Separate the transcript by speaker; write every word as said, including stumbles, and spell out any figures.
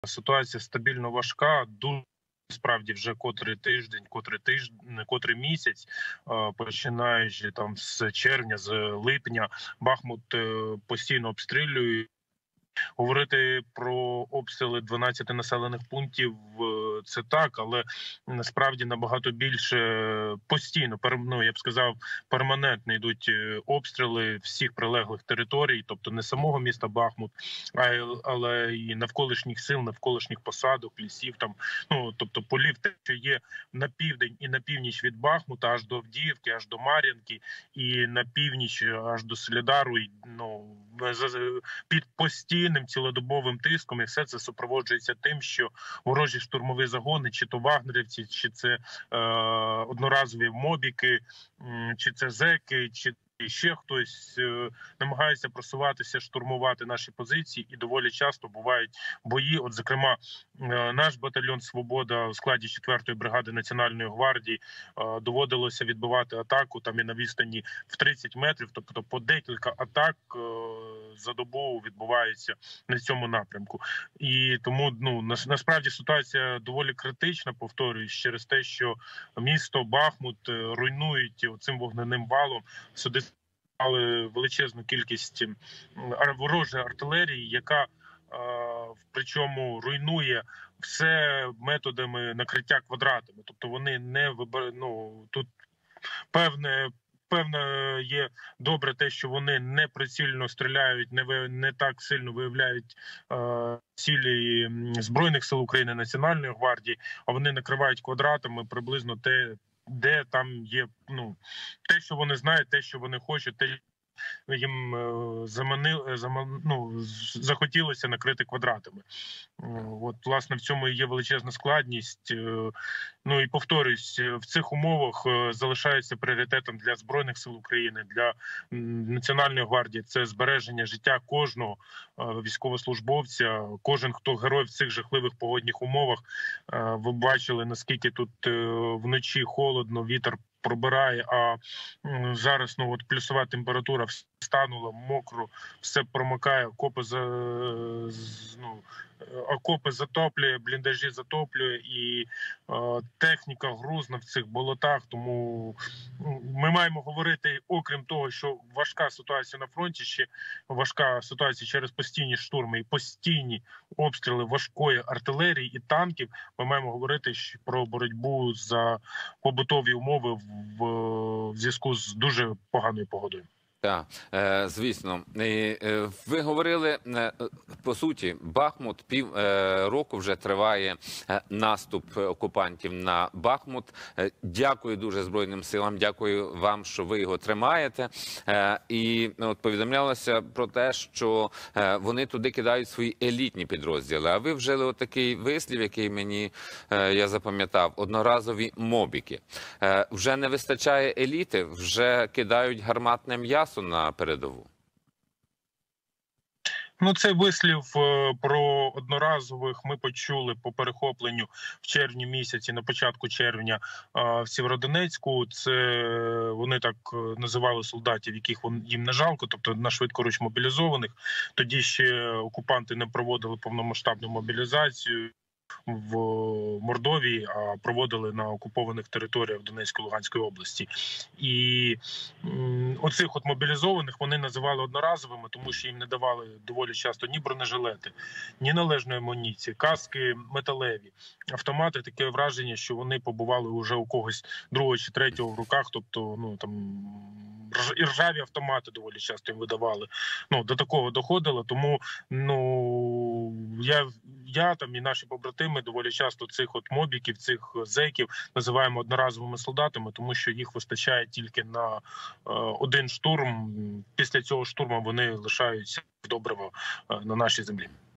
Speaker 1: Ситуація стабільно важка. Дуже справді вже котрий тиждень, котрий тиждень, котрий місяць, е, починаючи там з червня, з липня, Бахмут е, постійно обстрілює. Говорити про обстріли дванадцяти населених пунктів е, це так, але насправді набагато більше постійно, ну, я б сказав, перманентно йдуть е, обстріли всіх прилеглих територій, тобто не самого міста Бахмут, а й- але і навколишніх сил, навколишніх посадок, лісів, там, ну тобто полів, те, що є на південь і на північ від Бахмута, аж до Авдіївки, аж до Мар'їнки, і на північ аж до Солідару, і, ну, за- під постійним цілодобовим тиском, і все це супроводжується тим, що ворожі штурмові загони, чи то вагнерівці, чи це е, одноразові мобіки, м, чи це зеки, чи ще хтось е, намагається просуватися, штурмувати наші позиції, і доволі часто бувають бої. От, зокрема, е, наш батальйон «Свобода» у складі четвертої бригади Національної гвардії е, доводилося відбивати атаку там і на відстані в тридцять метрів, тобто по декілька атак е, за добу відбувається на цьому напрямку. І тому, ну, нас- насправді ситуація доволі критична, повторююсь, через те, що місто Бахмут е, руйнують цим вогненим валом. Сюди але величезну кількість м, ар- ворожої артилерії, яка е, причому руйнує все методами накриття квадратами. Тобто вони не вибирають, ну, тут певне. Певно, є добре те, що вони не прицільно стріляють, не ви не так сильно виявляють е, цілі м, збройних сил України, Національної гвардії, а вони накривають квадратами приблизно те, де там є, ну, те, що вони знають, те, що вони хочуть, те, їм е, заманили, заман, ну, з- захотілося накрити квадратами. Е, От, власне, в цьому і є величезна складність. Е, Ну і повторюсь, е, в цих умовах е, залишається пріоритетом для збройних сил України, для м, Національної гвардії. Це збереження життя кожного е, військовослужбовця, кожен, хто герой в цих жахливих погодних умовах. Е, Ви бачили, наскільки тут е, вночі холодно, вітер пробирає. А м, зараз, ну, от плюсова температура, все стануло, мокро, все промокає, окопи за з- ну, е, окопи затоплює, бліндажі затоплює, і е, техніка грузна в цих болотах. Тому м, ми маємо говорити, окрім того, що важка ситуація на фронті, ще важка ситуація через постійні штурми і постійні обстріли важкої артилерії і танків. Ми маємо говорити ще про боротьбу за побутові умови в, в зв'язку з дуже поганою погодою.
Speaker 2: Так, е, звісно. І, е, ви говорили, е, по суті, Бахмут пів е, року вже триває е, наступ окупантів на Бахмут. Е, Дякую дуже Збройним силам, дякую вам, що ви його тримаєте. Е, І от повідомлялося про те, що е, вони туди кидають свої елітні підрозділи. А ви вжили отакий вислів, який мені, е, я запам'ятав, одноразові мобіки. Е, Вже не вистачає еліти, вже кидають гарматне м'ясо на передову.
Speaker 1: Ну, цей вислів е, про одноразових ми почули по перехопленню в червні місяці, на початку червня е, в Сєвєродонецьку. Це вони так е, називали солдатів, яких вон- їм не жалко, тобто на швидкоруч мобілізованих. Тоді ще окупанти не проводили повномасштабну мобілізацію в Мордовії, а проводили на окупованих територіях Донецької Луганської області. І м, оцих от мобілізованих вони називали одноразовими, тому що їм не давали доволі часто ні бронежилети, ні належної амуніції, каски металеві, автомати. Таке враження, що вони побували вже у когось другого чи третього в руках, тобто, ну там рж- і ржаві автомати доволі часто їм видавали. Ну, до такого доходило, тому, ну, я я там і наші побратими доволі часто цих от мобіків, цих зеків називаємо одноразовими солдатами, тому що їх вистачає тільки на е, один штурм. Після цього штурму вони лишаються добриво е, на нашій землі.